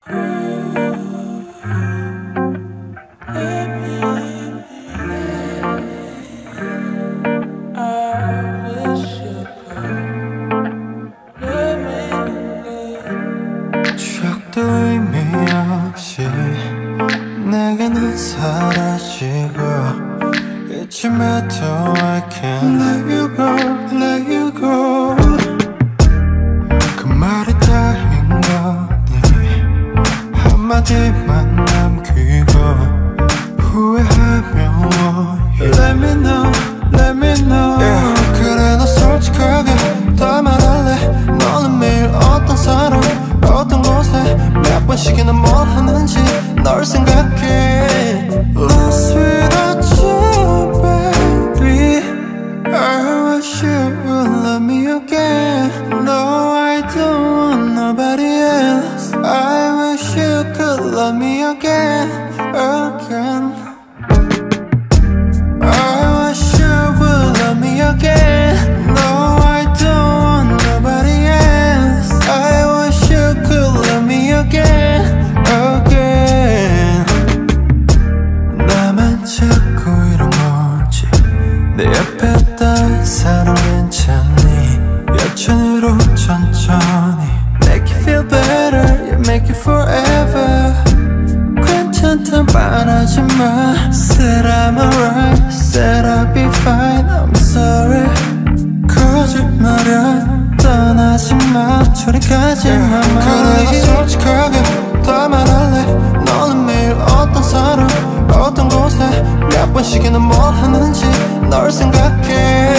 추억도 의미 없이 내게는 사라지고 잊음에도 I can't let you go, let you go. 그 말이 다인 거니 한마디만 남기고 후회하며 Let me know, let me know. Yeah. 그래 너 솔직하게 다 말할래. 너는 매일 어떤 사람 어떤 곳에 몇 번씩이나 뭘 하는지 널 생각해. Lost without you baby. I wish you would love me again. No, I don't want nobody else. I wish you could love me again, again. I wish you would love me again. No, I don't want nobody else. I wish you could love me again, again. 나만 자꾸 이런 건지 내 옆에 다른 사람 괜찮니? 여천으로 천천히 Make you feel better, you make it forever. 괜찮단 말하지마. Said I'm alright, said I'll be fine. I'm sorry. 거짓말이야 떠나지마. 저리까지만 그래 너 솔직하게 다 말할래. 너는 매일 어떤 사람 어떤 곳에 몇 번씩이나 뭘 하는지 널 생각해.